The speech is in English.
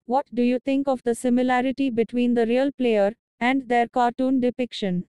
What do you think of the similarity between the real player and their cartoon depiction?